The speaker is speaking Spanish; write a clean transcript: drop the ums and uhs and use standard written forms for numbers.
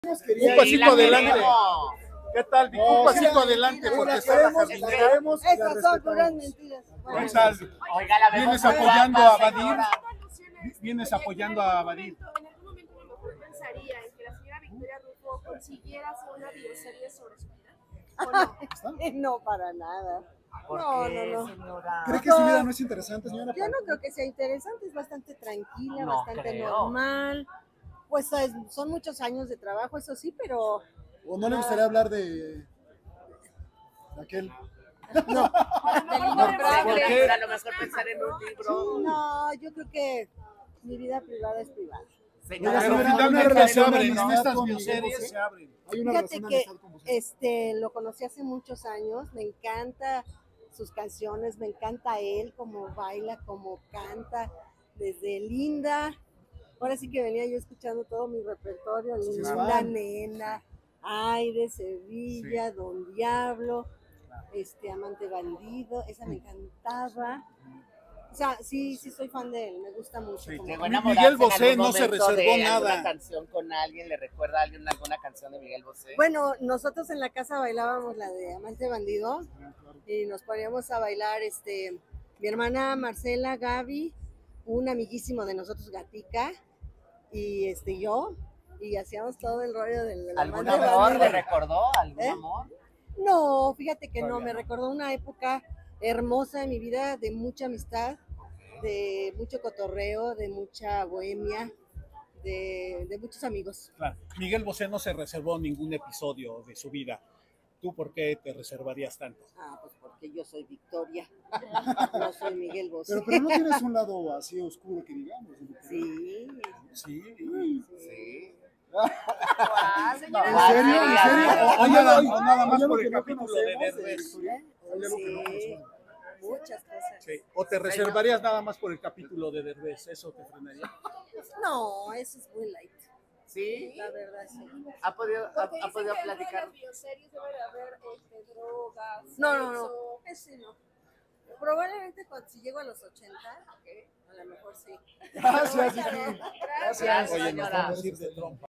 Un pasito adelante. ¿Qué tal? Un pasito adelante porque está la jardinera. Esas son puras mentiras. ¿Qué tal? Oiga, la vemos ¿Vienes muy apoyando guapa, a Badir? señora. ¿Vienes apoyando a Badir? En algún momento a lo mejor pensaría en que la señora Victoria Rufo consiguiera hacer una bioserie sobre su vida. ¿O no? No, para nada. ¿Por No, qué, no. señora? ¿Cree que su vida no es interesante, señora? Yo no creo que sea interesante, es bastante tranquila, No bastante creo. normal. Pues son muchos años de trabajo, eso sí, pero ¿O no le gustaría hablar de aquel? no. ¿Por qué? qué? A lo mejor pensar en un libro. No, yo creo que mi vida privada es privada. Señora, Pero Una finalmente se relación abren, de en amistad estas con Miguel bioseries Bosé. se abren. Hay una Fíjate razón que amistad con usted. lo conocí hace muchos años, me encanta sus canciones, me encanta él, cómo baila, cómo canta, desde Linda. Ahora sí que venía yo escuchando todo mi repertorio, Linda, fan. Nena, Aire, Sevilla, Don Diablo, Amante Bandido, esa me encantaba. O sea, sí soy fan de él, me gusta mucho. Sí, como- llegó a Miguel enamorarse en Bosé algún no se momento reservó de nada. alguna canción con alguien, ¿le recuerda a alguien alguna canción de Miguel Bosé? Bueno, nosotros en la casa bailábamos la de Amante Bandido y nos poníamos a bailar, mi hermana Marcela, Gaby, un amiguísimo de nosotros, Gatica, y yo, y hacíamos todo el rollo del ¿Algún Amante amor le Bandido. recordó? ¿Algún ¿Eh? amor? No, fíjate que no, Todavía me no. recordó una época hermosa de mi vida, de mucha amistad, de mucho cotorreo, de mucha bohemia, de muchos amigos. Claro. Miguel Bosé no se reservó ningún episodio de su vida. ¿Tú por qué te reservarías tanto? Ah, pues porque yo soy Victoria, no soy Miguel Bosé. Pero no tienes un lado así oscuro que digamos. Sí, Sí. Sí. Señora, ¿En serio? ¿En serio? O nada más Hay algo por que el no capítulo de conocemos Derbez. Victoria. Hay algo que no sí, conocemos. muchas cosas. Sí. ¿O te reservarías nada más por el capítulo de Derbez? ¿Eso te frenaría? No, eso es muy light, ¿Sí? la verdad, sí. ¿Ha podido, Porque ha dicen podido que dentro de platicar? las bioseries debe de haber drogas, No, sexo. ese no. Probablemente si llego a los 80, a lo mejor sí. Gracias, Pero ahorita Vicky. no. Gracias. Oye, nos señora. vamos a ir de trompa.